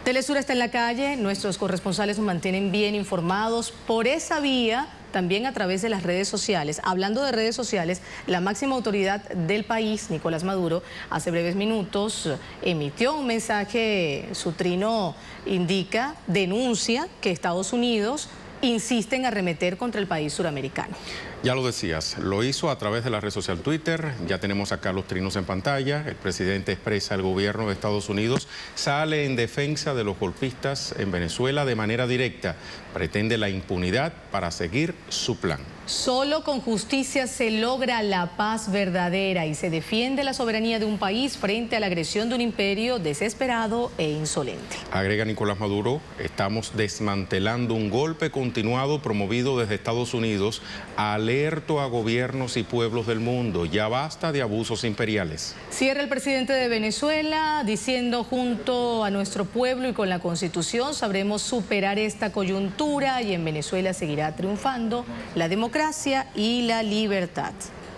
Telesur está en la calle, nuestros corresponsales nos mantienen bien informados por esa vía, también a través de las redes sociales. Hablando de redes sociales, la máxima autoridad del país, Nicolás Maduro, hace breves minutos emitió un mensaje. Su trino indica, denuncia que Estados Unidos insiste en arremeter contra el país suramericano. Ya lo decías, lo hizo a través de la red social Twitter. Ya tenemos acá los trinos en pantalla. El presidente expresa: el gobierno de Estados Unidos sale en defensa de los golpistas en Venezuela de manera directa. Pretende la impunidad para seguir su plan. Solo con justicia se logra la paz verdadera y se defiende la soberanía de un país frente a la agresión de un imperio desesperado e insolente. Agrega Nicolás Maduro: estamos desmantelando un golpe continuado promovido desde Estados Unidos. Alerto a gobiernos y pueblos del mundo, ya basta de abusos imperiales. Cierra el presidente de Venezuela diciendo: junto a nuestro pueblo y con la Constitución sabremos superar esta coyuntura y en Venezuela seguirá triunfando la democracia y la libertad.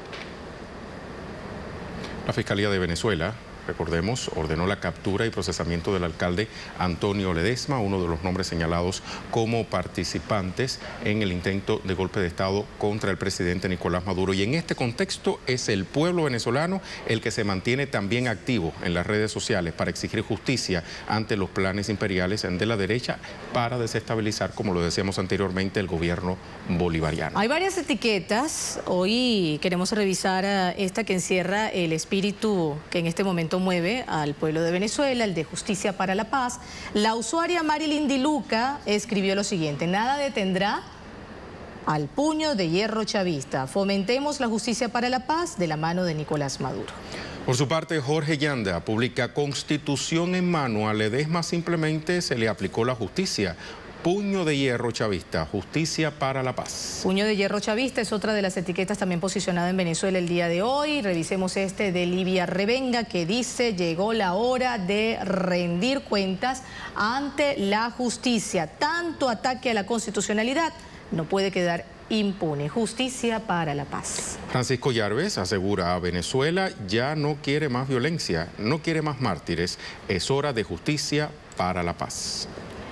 La Fiscalía de Venezuela, recordemos, ordenó la captura y procesamiento del alcalde Antonio Ledesma, uno de los nombres señalados como participantes en el intento de golpe de Estado contra el presidente Nicolás Maduro. Y en este contexto es el pueblo venezolano el que se mantiene también activo en las redes sociales para exigir justicia ante los planes imperiales de la derecha para desestabilizar, como lo decíamos anteriormente, el gobierno bolivariano. Hay varias etiquetas. Hoy queremos revisar esta que encierra el espíritu que en este momento mueve al pueblo de Venezuela, el de Justicia para la Paz. La usuaria Marilyn Di Luca escribió lo siguiente: nada detendrá al puño de hierro chavista. Fomentemos la justicia para la paz de la mano de Nicolás Maduro. Por su parte, Jorge Yanda publica: Constitución en mano, a Ledesma simplemente se le aplicó la justicia. Puño de hierro chavista, justicia para la paz. Puño de hierro chavista es otra de las etiquetas también posicionada en Venezuela el día de hoy. Revisemos este de Livia Revenga, que dice: llegó la hora de rendir cuentas ante la justicia. Tanto ataque a la constitucionalidad no puede quedar impune. Justicia para la paz. Francisco Yarves asegura: Venezuela ya no quiere más violencia, no quiere más mártires. Es hora de justicia para la paz.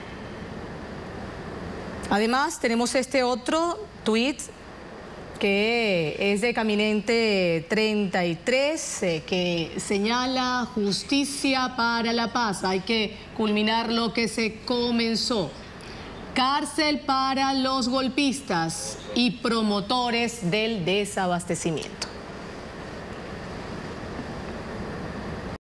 Además, tenemos este otro tuit que es de Caminente 33, que señala: justicia para la paz. Hay que culminar lo que se comenzó. Cárcel para los golpistas y promotores del desabastecimiento.